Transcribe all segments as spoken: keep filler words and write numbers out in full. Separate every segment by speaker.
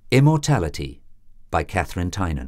Speaker 1: Immortality by Katharine Tynan.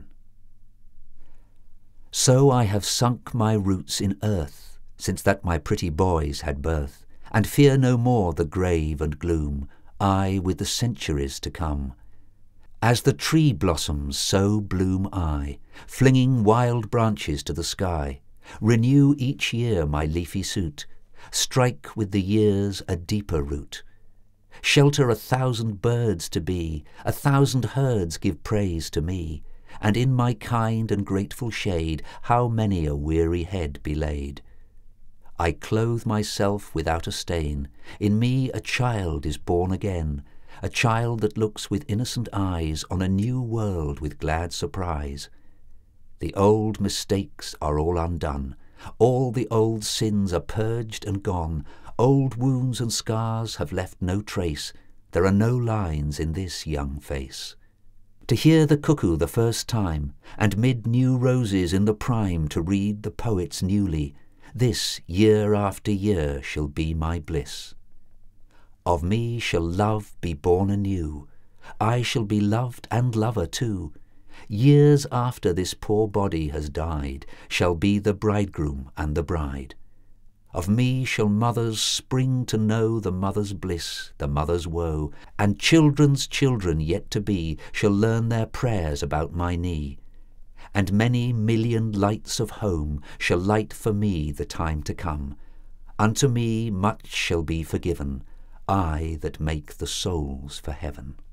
Speaker 1: So I have sunk my roots in earth, since that my pretty boys had birth, and fear no more the grave and gloom, I with the centuries to come. As the tree blossoms, so bloom I, flinging wild branches to the sky, renew each year my leafy suit, strike with the years a deeper root. Shelter a thousand birds to be, a thousand herds give praise to me, and in my kind and grateful shade how many a weary head be laid. I clothe myself without a stain, in me a child is born again, a child that looks with innocent eyes on a new world with glad surprise. The old mistakes are all undone, all the old sins are purged and gone, old wounds and scars have left no trace, there are no lines in this young face. To hear the cuckoo the first time, and mid new roses in the prime to read the poets newly, this year after year shall be my bliss. Of me shall love be born anew, I shall be loved and lover too. Years after this poor body has died, shall be the bridegroom and the bride. Of me shall mothers spring to know the mother's bliss, the mother's woe, and children's children yet to be shall learn their prayers about my knee. And many million lights of home shall light for me the time to come. Unto me much shall be forgiven, I that make the souls for heaven.